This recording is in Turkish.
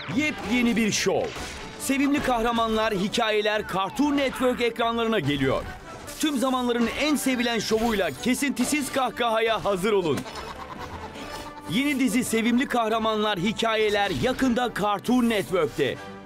Yepyeni bir şov. Sevimli kahramanlar, hikayeler Cartoon Network ekranlarına geliyor. Tüm zamanların en sevilen şovuyla kesintisiz kahkahaya hazır olun. Yeni dizi Sevimli Kahramanlar Hikayeler yakında Cartoon Network'te.